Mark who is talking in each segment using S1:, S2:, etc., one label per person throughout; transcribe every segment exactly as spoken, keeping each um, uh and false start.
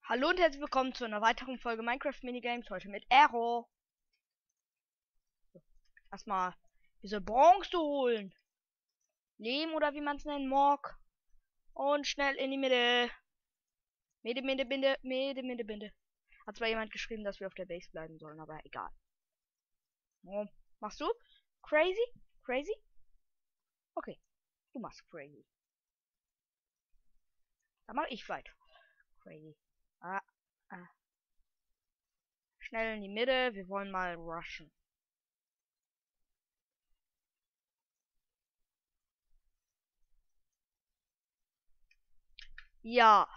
S1: Hallo und herzlich willkommen zu einer weiteren Folge Minecraft Minigames. Heute mit Aero. Erstmal diese Bronze holen. Lehm oder wie man es nennen mag. Und schnell in die Mitte. Mitte, Mitte, Mitte, Mitte, Mitte, Mitte. Hat zwar jemand geschrieben, dass wir auf der Base bleiben sollen, aber egal. Oh, machst du? Crazy? Crazy? Okay, du machst crazy. Dann mach ich weiter. Crazy. Ah, ah. Schnell in die Mitte. Wir wollen mal rushen. Ja.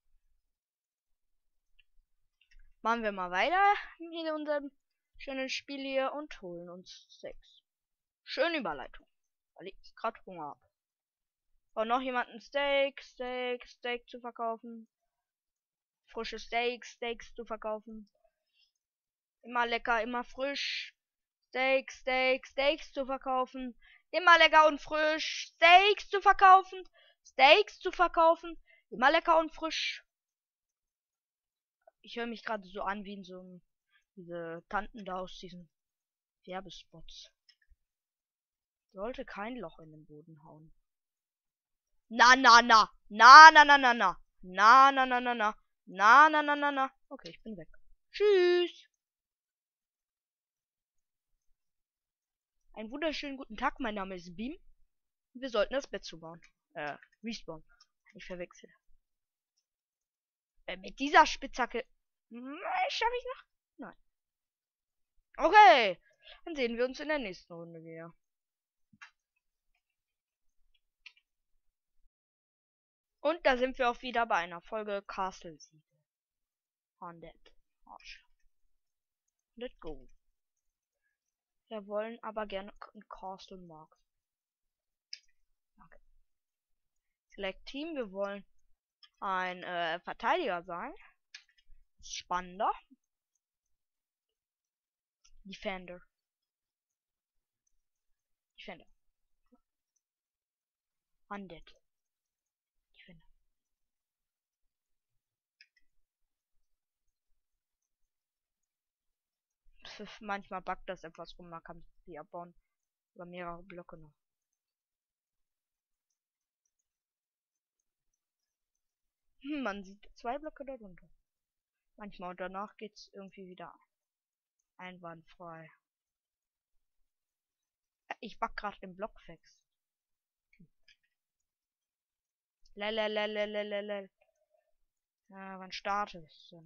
S1: Machen wir mal weiter in unserem schönen Spiel hier und holen uns Steaks. Schöne Überleitung, weil ich gerade Hunger habe. Und noch jemanden Steak, Steak, Steak zu verkaufen. Frische Steaks, Steaks zu verkaufen. Immer lecker, immer frisch. Steak, Steak, Steaks zu verkaufen. Immer lecker und frisch. Steaks zu verkaufen. Steaks zu verkaufen. Immer lecker und frisch. Ich höre mich gerade so an wie in so einem, diese Tanten da aus diesen Werbespots. Sollte kein Loch in den Boden hauen. Na, na, na. Na, na, na, na, na. Na, na, na, na, na. Na, na, na, na, na. Okay, ich bin weg. Tschüss. Einen wunderschönen guten Tag. Mein Name ist Beam. Wir sollten das Bett zubauen. Äh, Respawn. Ich verwechsel. Äh, mit dieser Spitzhacke. Hm, schaffe ich noch? Nein. Okay. Dann sehen wir uns in der nächsten Runde wieder. Und da sind wir auch wieder bei einer Folge Castle Siege. hundert. Arsch. Let's go. Wir wollen aber gerne ein Castle Mark. Okay. Select Team. Wir wollen ein äh, Verteidiger sein. Spannender. Defender. Defender. Undead. Defender. Pff, manchmal backt das etwas rum, man kann die abbauen. Über mehrere Blöcke noch. Hm, man sieht zwei Blöcke darunter. Manchmal und danach geht's irgendwie wieder einwandfrei. Ich back gerade den Block fix. Lelelelelelelel. Ja, wann startet es denn?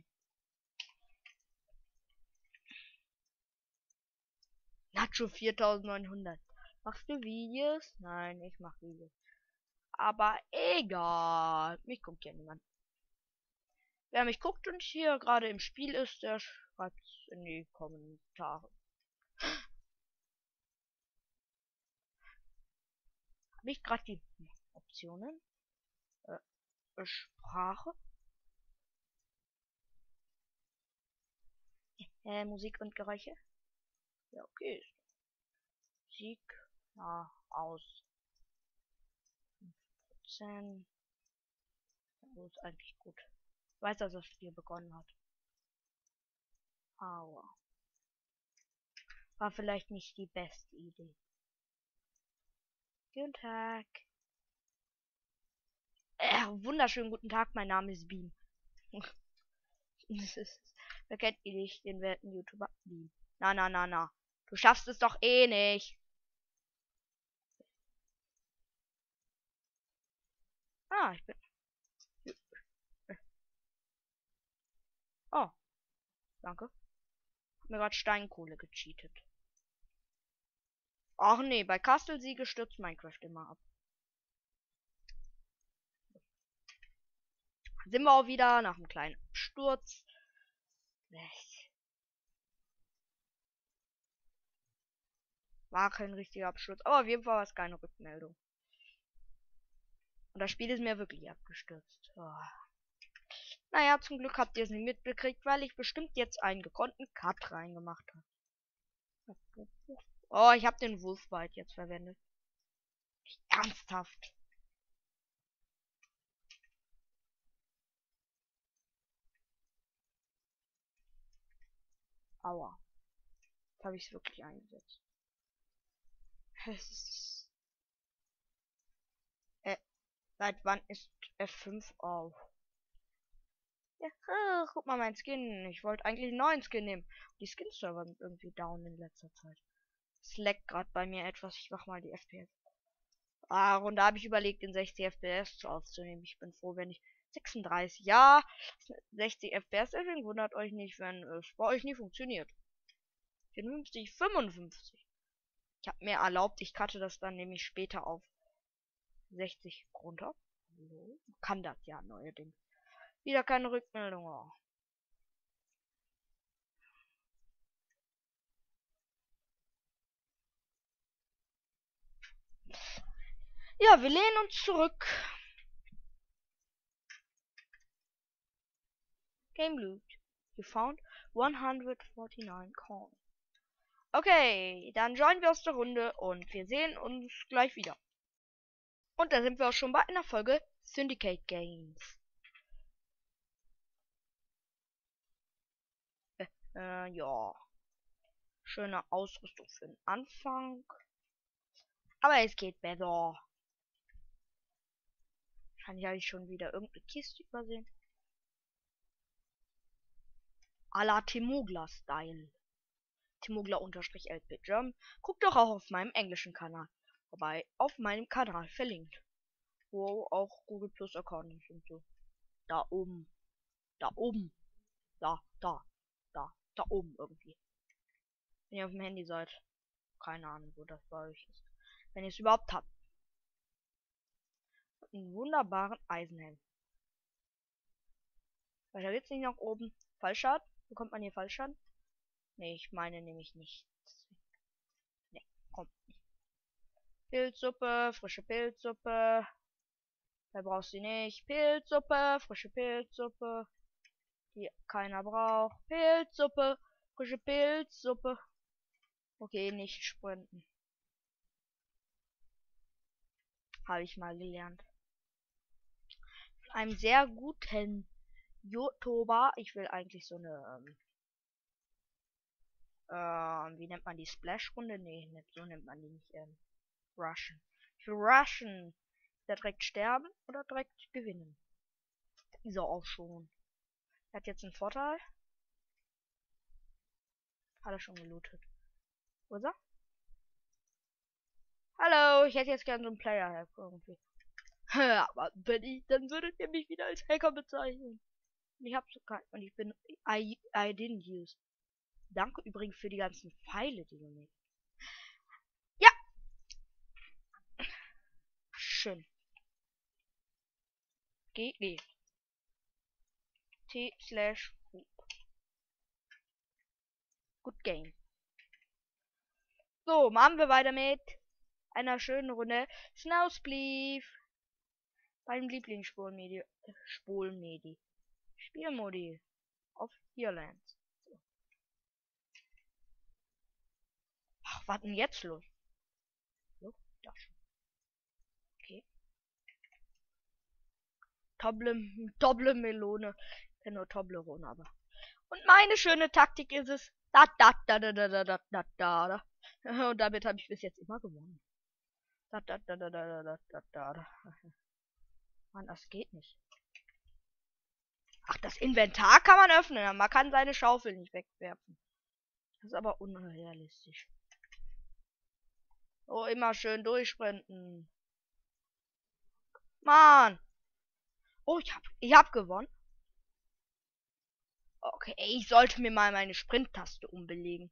S1: Nacho viertausendneunhundert. Machst du Videos? Nein, ich mach Videos. Aber egal. Mich guckt ja niemand. Wer mich guckt und hier gerade im Spiel ist, der schreibt es in die Kommentare. Habe ich gerade die Optionen? Äh, Sprache? Äh, Musik und Geräusche? Ja, okay. Musik. Ja, aus. fünf Prozent. Das ist eigentlich gut. Ich weiß, dass das Spiel begonnen hat. Aber war vielleicht nicht die beste Idee. Guten Tag. Äh, wunderschönen guten Tag, mein Name ist Beam. Das ist, wer kennt ihn nicht, den werten YouTuber Beam. Na, na, na, na. Du schaffst es doch eh nicht. Ah, ich bin... Oh, danke. Hab mir gerade Steinkohle gecheatet. Ach nee, bei Castle Siege stürzt Minecraft immer ab. Sind wir auch wieder nach einem kleinen Sturz. War kein richtiger Absturz, aber auf jeden Fall war es keine Rückmeldung. Und das Spiel ist mir wirklich abgestürzt. Oh. Naja, zum Glück habt ihr es nicht mitbekriegt, weil ich bestimmt jetzt einen gekonnten Cut reingemacht habe. Oh, ich habe den Wolfbite jetzt verwendet. Ernsthaft. Aua. Jetzt habe ich es wirklich eingesetzt. äh, seit wann ist F fünf auf? Ja, ah, guck mal mein Skin. Ich wollte eigentlich einen neuen Skin nehmen. Die Skin-Server sind irgendwie down in letzter Zeit. Es leckt gerade bei mir etwas. Ich mach mal die F P S. Ah, und da habe ich überlegt, in sechzig F P S aufzunehmen. Ich bin froh, wenn ich sechsunddreißig. Ja, sechzig F P S, deswegen wundert euch nicht, wenn es bei euch nie funktioniert. vierundfünfzig, fünfundfünfzig. Ich habe mir erlaubt, ich cutte das dann nämlich später auf sechzig runter. So. Kann das ja neuerdings. Wieder keine Rückmeldung. Oh. Ja, wir lehnen uns zurück. Game loot. You found one hundred forty-nine coins. Okay, dann joinen wir aus der Runde und wir sehen uns gleich wieder. Und da sind wir auch schon bei einer Folge Syndicate Games. Äh, äh, ja. Schöne Ausrüstung für den Anfang. Aber es geht besser. Wahrscheinlich habe ich schon wieder irgendeine Kiste übersehen. A la Timogla-Style. Timogla-L P German. Guckt doch auch auf meinem englischen Kanal. Wobei, auf meinem Kanal verlinkt. Wo auch Google Plus Account ist und so. Da oben. Da oben. Da, da, da, da oben irgendwie. Wenn ihr auf dem Handy seid. Keine Ahnung, wo das bei euch ist. Wenn ihr es überhaupt habt. Einen wunderbaren Eisenhelm. Weiter geht's nicht nach oben. Fallschaden? Bekommt man hier Fallschaden? Ne, ich meine nämlich nicht. Ne, kommt nicht. Pilzsuppe, frische Pilzsuppe. Da brauchst du nicht. Pilzsuppe, frische Pilzsuppe. Die keiner braucht. Pilzsuppe, frische Pilzsuppe. Okay, nicht sprinten. Habe ich mal gelernt. Von einem sehr guten YouTuber. Ich will eigentlich so eine, ähm, äh, wie nennt man die Splash-Runde? Nee, nicht so nennt man die nicht, ähm, Rushen. Ich will Rushen. Der direkt sterben oder direkt gewinnen? Dieser auch schon. Er hat jetzt einen Vorteil. Hat er schon gelootet. Wo ist er? Hallo, ich hätte jetzt gerne so einen Player-Hack irgendwie. Aber wenn ich, dann würdet ihr mich wieder als Hacker bezeichnen. Und ich hab's keinen. Und ich bin. I, I didn't use. Danke übrigens für die ganzen Pfeile, die du mir. Ja! Schön. G G. T slash Hub. Good game. So, machen wir weiter mit einer schönen Runde Snowspleef. Beim Lieblingsspulenmedi. Spulenmedi. Spielmodi. Auf Irland. So. Ach, was denn jetzt los? So, da schon. Okay. Toble, Toble Melone. Ich kenne nur Toblerone, aber. Und meine schöne Taktik ist es. Da, da, da, da, da, da, da, da, da. Und damit habe ich bis jetzt immer gewonnen. Da, da, da, da, da, da, da, da, da. Mann, das geht nicht. Ach, das Inventar kann man öffnen. Man kann seine Schaufel nicht wegwerfen. Das ist aber unrealistisch. Oh, immer schön durchsprinten. Mann. Oh, ich hab, ich hab gewonnen. Okay, ich sollte mir mal meine Sprint-Taste umbelegen.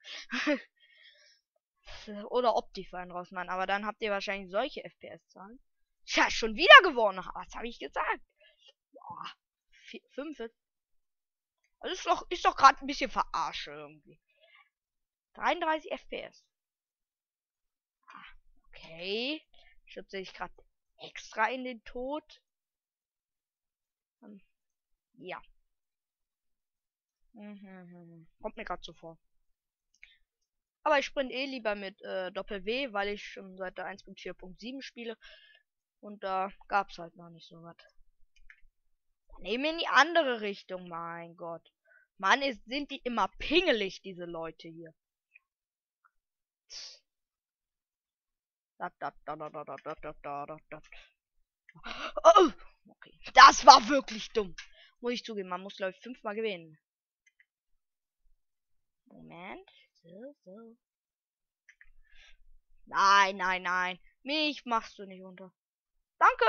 S1: Oder Optifine rausmachen. Aber dann habt ihr wahrscheinlich solche F P S-Zahlen. Tja, schon wieder gewonnen. Was habe ich gesagt? Boah, fünf. Also ist doch, ist doch gerade ein bisschen verarsche irgendwie. dreiunddreißig F P S. Ah, okay. Schütze ich gerade extra in den Tod. Hm, ja. Mhm, kommt mir gerade so vor. Aber ich sprint eh lieber mit äh, Doppel-W, weil ich schon seit der eins Punkt vier Punkt sieben spiele. Und da gab es halt noch nicht so was. Nehmen wir in die andere Richtung, mein Gott. Mann, ist, sind die immer pingelig, diese Leute hier. Da, da, da, da, da, da, da, da, da, da. Oh, okay. Das war wirklich dumm. Muss ich zugeben, man muss, glaube ich, fünfmal gewinnen. Moment. So, so. Nein, nein, nein. Mich machst du nicht unter. Danke.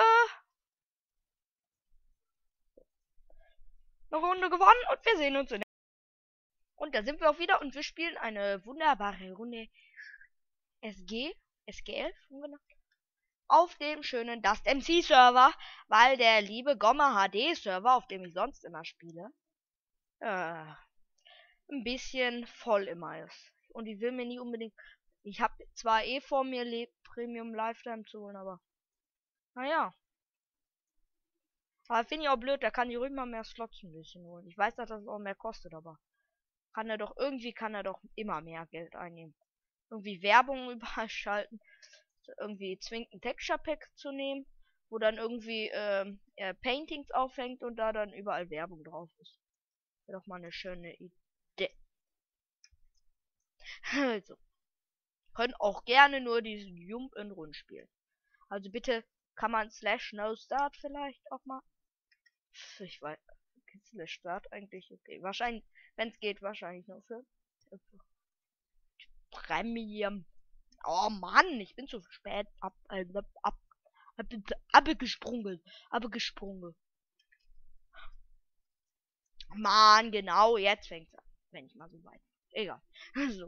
S1: Eine Runde gewonnen und wir sehen uns in der... Und da sind wir auch wieder und wir spielen eine wunderbare Runde S G. S G elf auf dem schönen Dust M C Server, weil der liebe Gomma H D Server, auf dem ich sonst immer spiele, äh, ein bisschen voll immer ist. Und ich will mir nie unbedingt... Ich habe zwar eh vor mir, Le Premium Lifetime zu holen, aber... Naja. Aber finde ich auch blöd, da kann ich ruhig mal mehr Slots ein bisschen holen. Ich weiß, dass das auch mehr kostet, aber... Kann er doch... Irgendwie kann er doch immer mehr Geld einnehmen. Irgendwie Werbung überall schalten. Irgendwie zwingt ein Texture Pack zu nehmen, wo dann irgendwie ähm, er Paintings aufhängt und da dann überall Werbung drauf ist. Wäre doch mal eine schöne Idee. Also, können auch gerne nur diesen Jump in Rund spielen. Also bitte kann man Slash No Start vielleicht auch mal. Ich weiß, Slash Start eigentlich okay. Wahrscheinlich, wenn es geht, wahrscheinlich nur für Premium. Oh Mann, ich bin zu spät ab, äh, ab, ab, ab, abgesprungen, abgesprungen. Mann, genau, jetzt fängt's an. Wenn ich mal so weit. Egal. So.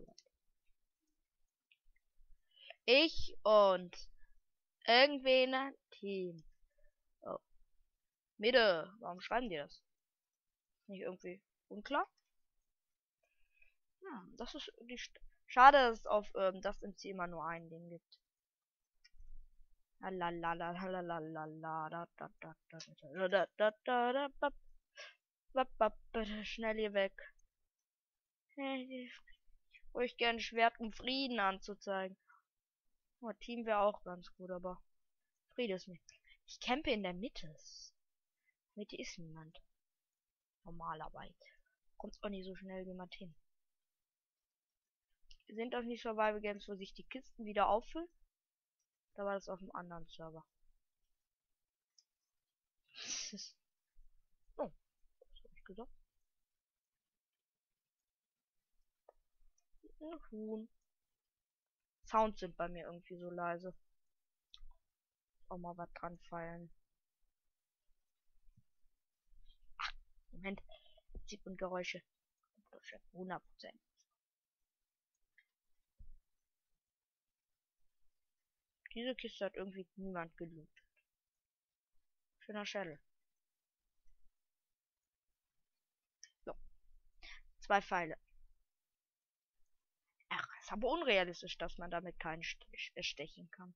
S1: Ich und irgendwen Team. Oh. Mitte. Warum schreiben die das? Nicht irgendwie unklar? Hm, das ist die St Schade, dass es auf ähm, das im Ziel immer nur ein Ding gibt. Schnell hier weg. Wo ich gerne Schwert um Frieden anzuzeigen. Oh, Team wäre auch ganz gut, aber Friede ist nicht. Ich campe in der Mitte. Mitte ist niemand. Normalerweise. Kommt auch nicht so schnell jemand hin. Sind das nicht Survival Games, wo sich die Kisten wieder auffüllen? Da war das auf einem anderen Server. Oh, was hab ich gesagt? Ein Huhn. Sounds sind bei mir irgendwie so leise. Auch mal was dran feilen. Ach, Moment. Musik und Geräusche. hundert Prozent. Diese Kiste hat irgendwie niemand gelootet. Schöner Schädel. So. Zwei Pfeile. Ach, ist aber unrealistisch, dass man damit keinen stechen kann.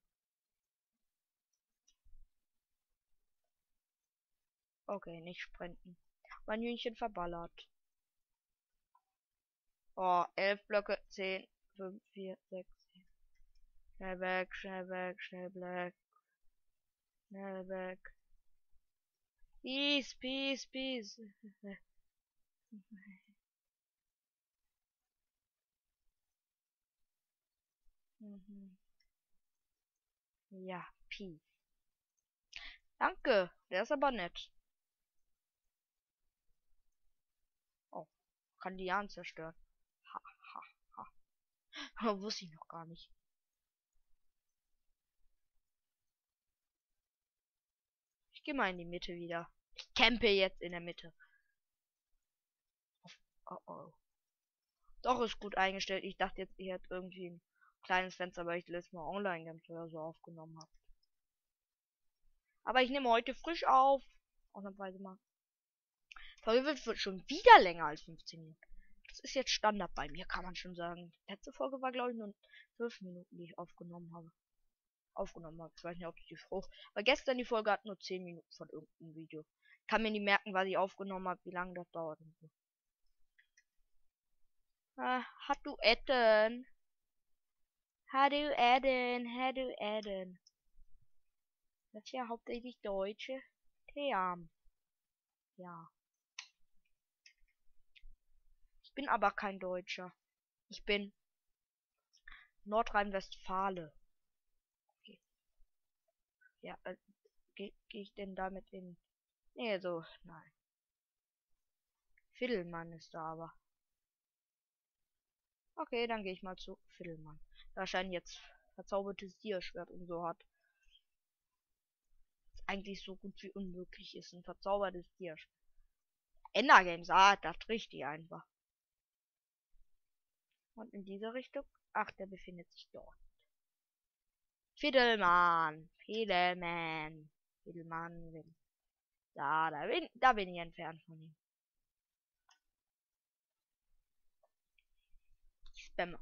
S1: Okay, nicht sprinten. Mein Hühnchen verballert. Oh, elf Blöcke, zehn, fünf, vier, sechs. Schnell weg, schnell weg, schnell weg. Schnell weg. Peace, peace, peace. Mhm. Ja, peace. Danke, der ist aber nett. Oh, kann die Jahn zerstören. Ha, ha, ha. Wusste ich noch gar nicht. Ich gehe mal in die Mitte wieder. Ich campe jetzt in der Mitte. Oh oh. Doch, ist gut eingestellt. Ich dachte jetzt, ihr hättet irgendwie ein kleines Fenster, weil ich letztes Mal Online-Games oder so aufgenommen habe. Aber ich nehme heute frisch auf. Ausnahmsweise mal. Folge wird schon wieder länger als fünfzehn Minuten. Das ist jetzt Standard bei mir, kann man schon sagen. Die letzte Folge war, glaube ich, nur zwölf Minuten, die ich aufgenommen habe. Aufgenommen habe. Ich weiß nicht, ob ich die hoch. Aber gestern die Folge hat nur zehn Minuten von irgendeinem Video. Ich kann mir nicht merken, was ich aufgenommen habe, wie lange das dauert. Ah, hat du Etten? Hat du Etten? Hat du Etten? Das ist ja hauptsächlich Deutsche. Theam. Ja. Ich bin aber kein Deutscher. Ich bin Nordrhein-Westfale. Okay. Ja, äh, gehe geh ich denn damit in... Nee, so, nein. Fiddelmann ist da aber. Okay, dann gehe ich mal zu Fiddelmann. Da scheint jetzt verzaubertes Dierschwert und so hat. Was eigentlich so gut wie unmöglich ist. Ein verzaubertes Dierschwert. Endergames, ah, das richtig einfach. Und in dieser Richtung. Ach, der befindet sich dort. Fiddelmann. Fiddelmann. Fiddelmann. Will. Da, da bin, da bin ich entfernt von ihm. Spamme.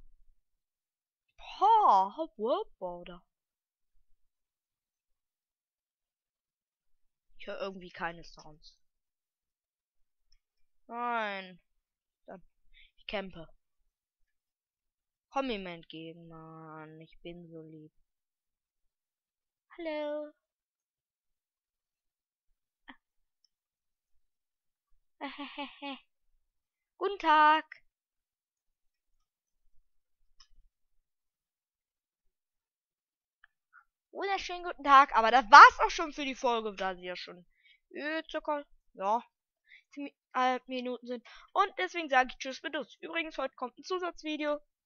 S1: Ha, Wordborder. Ich höre irgendwie keine Sounds. Nein. Dann. Ich campe. Komm ihm entgegen, Mann. Ich bin so lieb. Hallo. Guten Tag. Wunderschönen guten Tag. Aber das war's auch schon für die Folge, da sie ja schon äh, circa, ja, zehn Minuten sind. Und deswegen sage ich Tschüss mit uns. Übrigens, heute kommt ein Zusatzvideo.